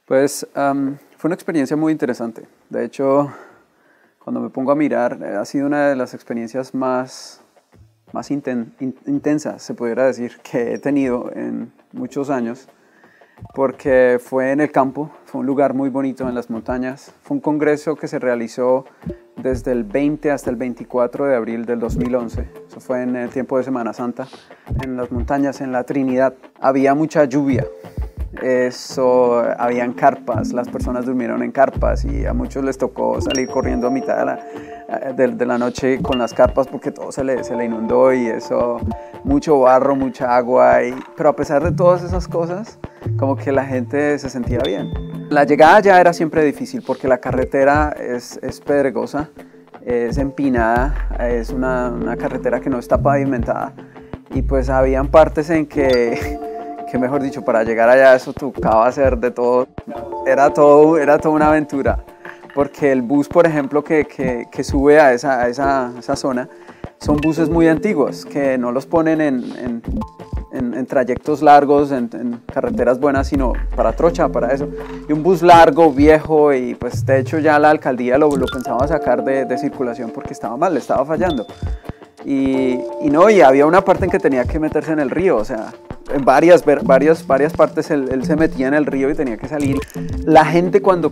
Pues fue una experiencia muy interesante. De hecho, cuando me pongo a mirar, ha sido una de las experiencias más intensas, se pudiera decir, que he tenido en muchos años, porque fue en el campo, fue un lugar muy bonito en las montañas. Fue un congreso que se realizó desde el 20 hasta el 24 de abril del 2011. Eso fue en el tiempo de Semana Santa, en las montañas, en la Trinidad. Había mucha lluvia. Habían carpas, las personas durmieron en carpas y a muchos les tocó salir corriendo a mitad de la noche con las carpas porque todo se le inundó y eso, mucho barro, mucha agua, pero a pesar de todas esas cosas, como que la gente se sentía bien. La llegada ya era siempre difícil porque la carretera es pedregosa, es empinada, es una carretera que no está pavimentada y pues habían partes en que mejor dicho, para llegar allá eso tocaba hacer de todo. Era toda una aventura, porque el bus, por ejemplo, que sube a esa zona, son buses muy antiguos, que no los ponen en trayectos largos, en carreteras buenas, sino para trocha, para eso. Y un bus largo, viejo, y pues de hecho ya la alcaldía lo pensaba sacar de circulación porque estaba mal, le estaba fallando. Y había una parte en que tenía que meterse en el río, o sea, en varias partes él se metía en el río y tenía que salir. La gente cuando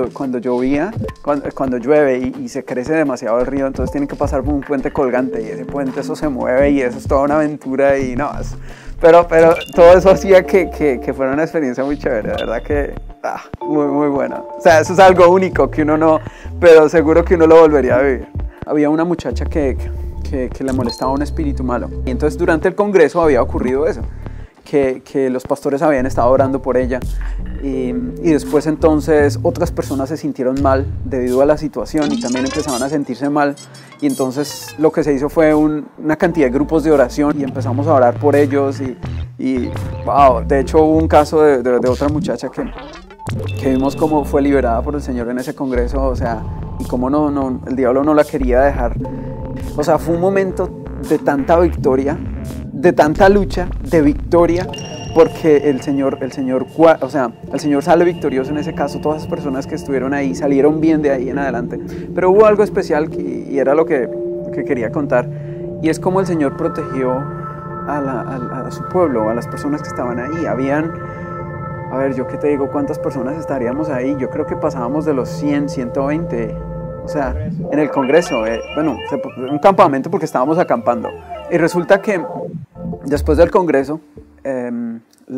llueve y se crece demasiado el río, entonces tienen que pasar por un puente colgante y ese puente eso se mueve y eso es toda una aventura y no, pero todo eso hacía que fuera una experiencia muy chévere, de verdad que muy, muy buena. O sea, eso es algo único que uno no, pero seguro que uno lo volvería a vivir. Había una muchacha que le molestaba un espíritu malo y entonces durante el congreso había ocurrido eso. Que los pastores habían estado orando por ella y después entonces otras personas se sintieron mal debido a la situación y también empezaban a sentirse mal y entonces lo que se hizo fue una cantidad de grupos de oración y empezamos a orar por ellos y wow, de hecho hubo un caso de otra muchacha que vimos cómo fue liberada por el Señor en ese congreso, o sea, y cómo el diablo no la quería dejar. O sea, fue un momento de tanta victoria, de tanta lucha, de victoria, porque el Señor sale victorioso en ese caso. Todas las personas que estuvieron ahí salieron bien de ahí en adelante. Pero hubo algo especial y era lo que quería contar, y es cómo el Señor protegió a su pueblo, a las personas que estaban ahí. A ver, yo qué te digo, ¿cuántas personas estaríamos ahí? Yo creo que pasábamos de los 100, 120, o sea, en el congreso, un campamento porque estábamos acampando. Y resulta que después del congreso, el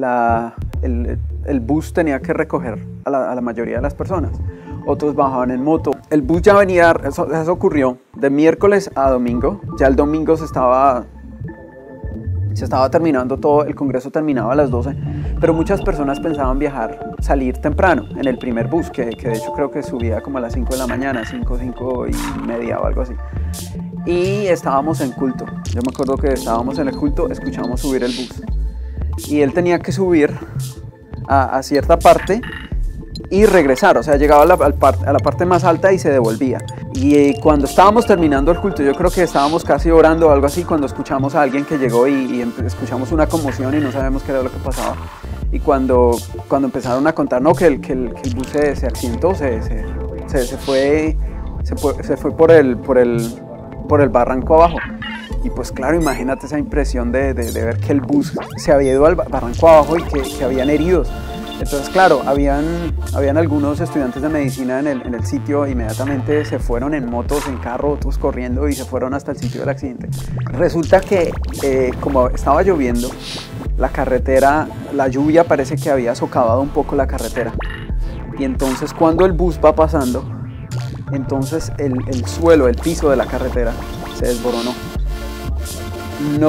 bus tenía que recoger a la mayoría de las personas. Otros bajaban en moto. El bus ya venía, eso ocurrió de miércoles a domingo. Ya el domingo se estaba terminando todo, el congreso terminaba a las 12, pero muchas personas pensaban salir temprano en el primer bus, que de hecho creo que subía como a las 5 de la mañana, 5 y media o algo así. Y estábamos en culto. Yo me acuerdo que estábamos en el culto, escuchamos subir el bus. Y él tenía que subir a cierta parte y regresar, o sea, llegaba a la parte más alta y se devolvía. Y cuando estábamos terminando el culto, yo creo que estábamos casi orando o algo así, cuando escuchamos a alguien que llegó y escuchamos una conmoción y no sabemos qué era lo que pasaba. Y cuando empezaron a contar, no, que el bus se accidentó, se fue por el barranco abajo. Y pues claro, imagínate esa impresión de ver que el bus se había ido al barranco abajo y que habían heridos. Entonces claro, habían algunos estudiantes de medicina en el sitio, inmediatamente se fueron en motos, en carro, otros corriendo y se fueron hasta el sitio del accidente. Resulta que como estaba lloviendo, la carretera, la lluvia parece que había socavado un poco la carretera. Y entonces cuando el bus va pasando, entonces el suelo, el piso de la carretera se desboronó. No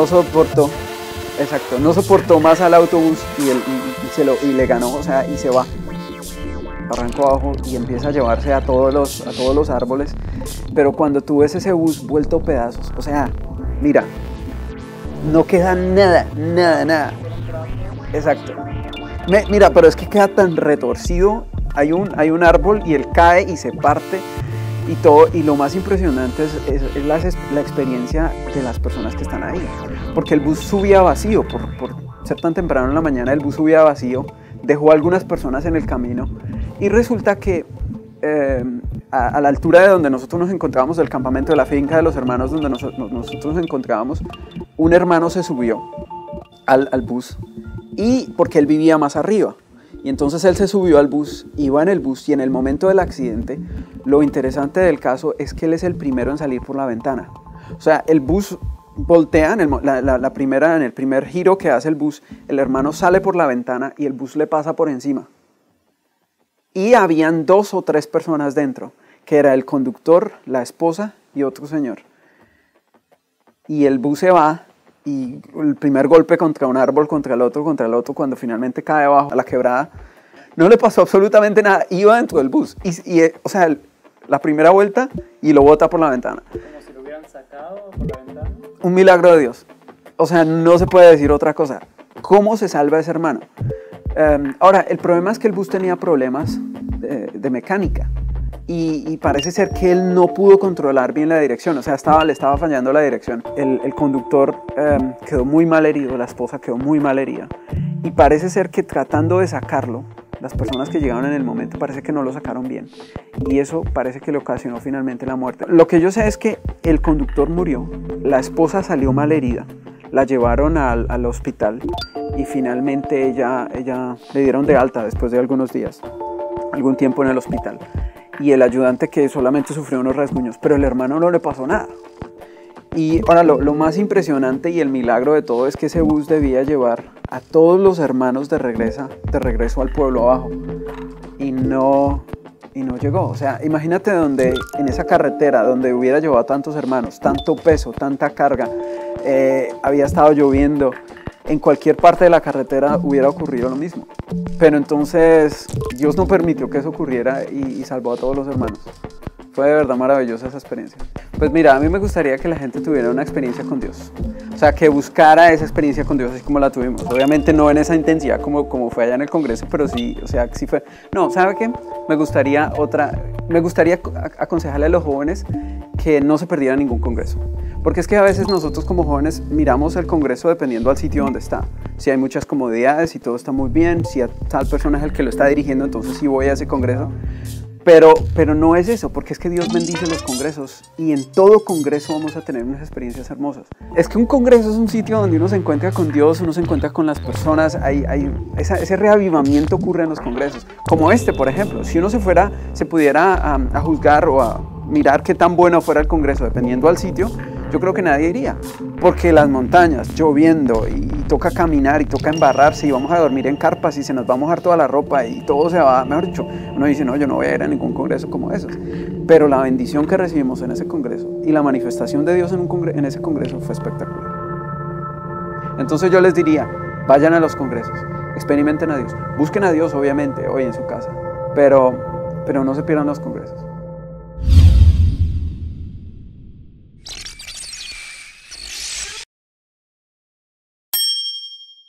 soportó más al autobús y le ganó, o sea, y se va barranco abajo y empieza a llevarse a todos los árboles. Pero cuando tú ves ese bus vuelto pedazos, o sea, mira, no queda nada. Exacto. Mira, pero es que queda tan retorcido. Hay un árbol y él cae y se parte y todo, y lo más impresionante es la experiencia de las personas que están ahí, porque el bus subía vacío, por ser tan temprano en la mañana el bus subía vacío, dejó a algunas personas en el camino Y resulta que a la altura de donde nosotros nos encontrábamos, del campamento de la finca de los hermanos donde nosotros nos encontrábamos, un hermano se subió al bus, y porque él vivía más arriba. Y entonces él se subió al bus, iba en el bus, y en el momento del accidente, lo interesante del caso es que él es el primero en salir por la ventana. O sea, el bus voltea, en el primer giro que hace el bus, el hermano sale por la ventana y el bus le pasa por encima. Y habían 2 o 3 personas dentro, que era el conductor, la esposa y otro señor. Y el bus se va, y el primer golpe contra un árbol, contra el otro, cuando finalmente cae abajo a la quebrada, no le pasó absolutamente nada, iba dentro del bus. O sea, la primera vuelta, y lo bota por la ventana. ¿Como si lo hubieran sacado por la ventana? Un milagro de Dios. O sea, no se puede decir otra cosa. ¿Cómo se salva ese hermano? Ahora, el problema es que el bus tenía problemas de mecánica. Y parece ser que él no pudo controlar bien la dirección, o sea, le estaba fallando la dirección. El conductor quedó muy mal herido, la esposa quedó muy mal herida. Y parece ser que tratando de sacarlo, las personas que llegaron en el momento parece que no lo sacaron bien. Y eso parece que le ocasionó finalmente la muerte. Lo que yo sé es que el conductor murió, la esposa salió mal herida, la llevaron al hospital y finalmente ella le dieron de alta después de algunos días, algún tiempo en el hospital. Y el ayudante que solamente sufrió unos rasguños, pero el hermano no le pasó nada. Y ahora lo más impresionante y el milagro de todo es que ese bus debía llevar a todos los hermanos de regreso al pueblo abajo. Y no llegó. O sea, imagínate en esa carretera donde hubiera llevado a tantos hermanos, tanto peso, tanta carga, había estado lloviendo. En cualquier parte de la carretera hubiera ocurrido lo mismo. Pero entonces Dios no permitió que eso ocurriera y salvó a todos los hermanos. Fue de verdad maravillosa esa experiencia. Pues mira, a mí me gustaría que la gente tuviera una experiencia con Dios. O sea, que buscara esa experiencia con Dios así como la tuvimos. Obviamente no en esa intensidad como fue allá en el Congreso, pero sí, o sea, sí fue. No, ¿sabe qué? Me gustaría aconsejarle a los jóvenes que no se perdieran ningún congreso. Porque es que a veces nosotros como jóvenes miramos el congreso dependiendo del sitio donde está. Si hay muchas comodidades, si todo está muy bien, si tal persona es el que lo está dirigiendo, entonces sí voy a ese congreso. Pero no es eso, porque es que Dios bendice los congresos y en todo congreso vamos a tener unas experiencias hermosas. Es que un congreso es un sitio donde uno se encuentra con Dios, uno se encuentra con las personas, ese reavivamiento ocurre en los congresos. Como por ejemplo, si uno se pudiera a juzgar o a mirar qué tan bueno fuera el congreso, dependiendo del sitio, yo creo que nadie iría, porque las montañas, lloviendo, y toca caminar y toca embarrarse y vamos a dormir en carpas y se nos va a mojar toda la ropa y todo se va, mejor dicho, uno dice, no, yo no voy a ir a ningún congreso como esos. Pero la bendición que recibimos en ese congreso y la manifestación de Dios en ese congreso fue espectacular. Entonces yo les diría, vayan a los congresos, experimenten a Dios, busquen a Dios obviamente hoy en su casa, pero no se pierdan los congresos.